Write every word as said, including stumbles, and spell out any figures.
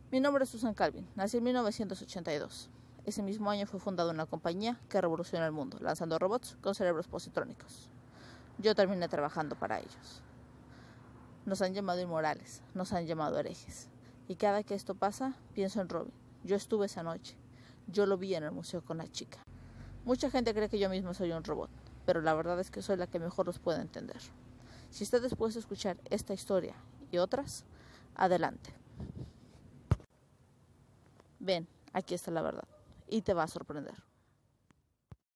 Mi nombre es Susan Calvin, nací en mil novecientos ochenta y dos. Ese mismo año fue fundada una compañía que revolucionó el mundo, lanzando robots con cerebros positrónicos. Yo terminé trabajando para ellos. Nos han llamado inmorales, nos han llamado herejes. Y cada que esto pasa, pienso en Robin. Yo estuve esa noche. Yo lo vi en el museo con la chica. Mucha gente cree que yo misma soy un robot, pero la verdad es que soy la que mejor los puede entender. Si está dispuesto a escuchar esta historia y otras, adelante. Ven, aquí está la verdad, y te va a sorprender.